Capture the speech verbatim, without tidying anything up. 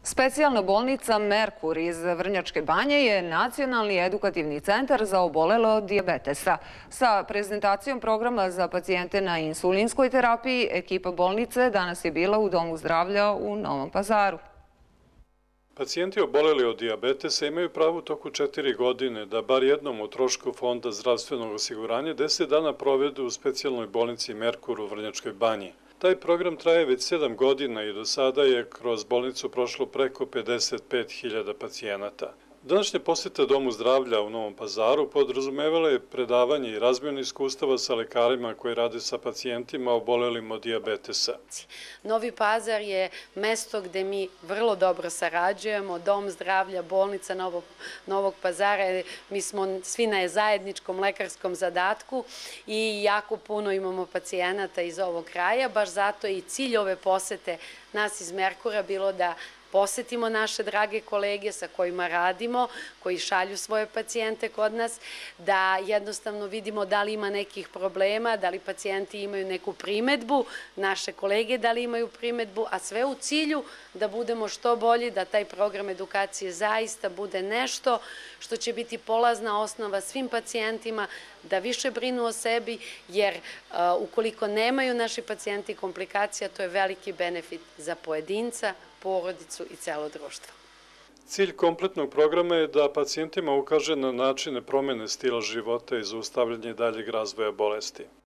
Specijalna bolnica Merkur iz Vrnjačke Banje je nacionalni edukativni centar za obolele od dijabetesa. Sa prezentacijom programa za pacijente na insulinskoj terapiji, ekipa bolnice danas je bila u Domu zdravlja u Novom Pazaru. Pacijenti oboleli od dijabetesa imaju pravo u toku četiri godine da bar jednom o trošku Fonda zdravstvenog osiguranja deset dana provedu u specijalnoj bolnici Merkur u Vrnjačkoj Banji. Taj program traje već sedam godina i do sada je kroz bolnicu prošlo preko pedeset pet hiljada pacijenata. Današnja poseta Domu zdravlja u Novom Pazaru podrazumevala je predavanje i razmjenu iskustava sa lekarima koji rade sa pacijentima obolelim od dijabetesa. Novi Pazar je mesto gde mi vrlo dobro sarađujemo, Dom zdravlja, bolnica Novog, Novog Pazara, mi smo svi na zajedničkom lekarskom zadatku i jako puno imamo pacijenata iz ovog kraja, baš zato i cilj ove posete nas iz Merkura bilo da posetimo naše drage kolege sa kojima radimo, koji šalju svoje pacijente kod nas, da jednostavno vidimo da li ima nekih problema, da li pacijenti imaju neku primetbu, naše kolege da li imaju primetbu, a sve u cilju da budemo što bolji, da taj program edukacije zaista bude nešto što će biti polazna osnova svim pacijentima, da više brinu o sebi, jer uh, ukoliko nemaju naši pacijenti komplikacija, to je veliki benefit za pojedinca, porodicu i celo društvo. Cilj kompletnog programa je da pacijentima ukaže na načine promene stila života i zaustavljanje daljeg razvoja bolesti.